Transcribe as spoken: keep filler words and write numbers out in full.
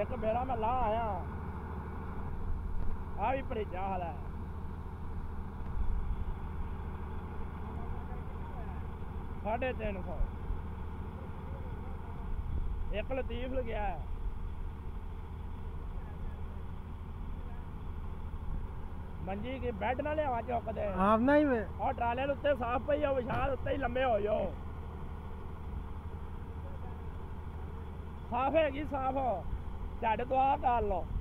एक बेड़ा मैं ला आया आ भी भरेजा हाल है साढ़े तीन सौ एक लतीफ गया है मंजी की बैड ना लिया चौक दे आप नहीं में और ट्राले उत्ते साफ पई हो विशाल उत्ते ही लंबे हो जाओ साफ हैगी साफ झट दुआ कर लो